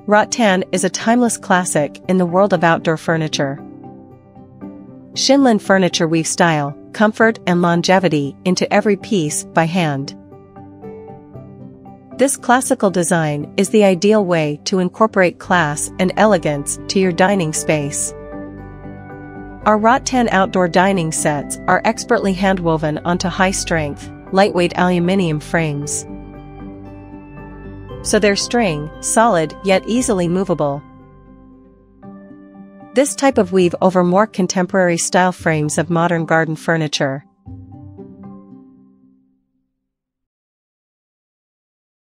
Rattan is a timeless classic in the world of outdoor furniture. Shinlan furniture weaves style, comfort and longevity into every piece by hand. This classical design is the ideal way to incorporate class and elegance to your dining space. Our Rattan outdoor dining sets are expertly handwoven onto high-strength, lightweight aluminum frames. So they're solid yet easily movable. This type of weave over more contemporary style frames of modern garden furniture.